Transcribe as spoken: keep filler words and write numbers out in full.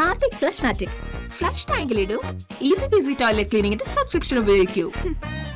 Harpic flush matic. Flush ടാങ്കിലിടൂ. Easy beasy toilet ക്ലീനിങ്ങിന്റെ subscription ഉപയോഗിക്കൂ.